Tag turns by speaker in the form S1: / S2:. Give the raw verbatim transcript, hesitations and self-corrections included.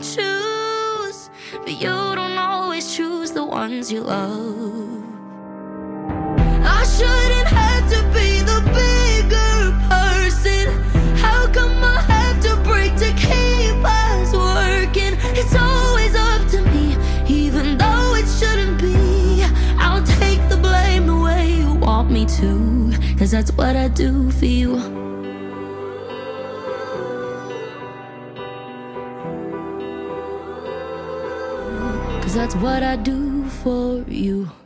S1: can choose, but you don't always choose the ones you love. I shouldn't have to be the bigger person. How come I have to break to keep us working? It's always up to me, even though it shouldn't be. I'll take the blame the way you want me to, 'cause that's what I do for you. Cause that's what I do for you.